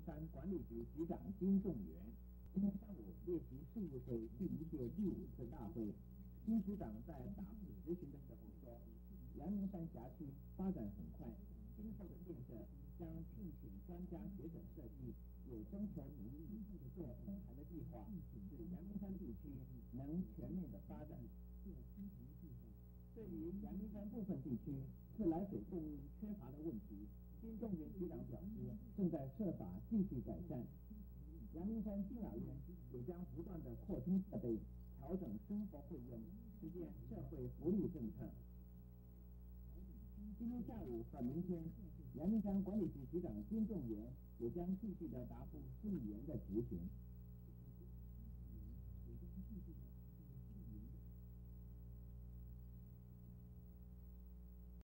山管理局局长金仲元。今天上午列席市议会第1届第5次大会，金局长在答复质询的时候说，阳明山辖区发展很快，今后的建设将聘请专家学者设计，有征求民意做通盘的计划，使阳明山地区能全面的发展。对于阳明山部分地区自来水供应缺乏的问题，金仲元局长表示，正在设法继续改善。阳明山敬老院也将不断的扩充设备，调整生活费用，实现社会福利政策。今天下午和明天，阳明山管理局局长金仲元也将继续的答复市议员的质询。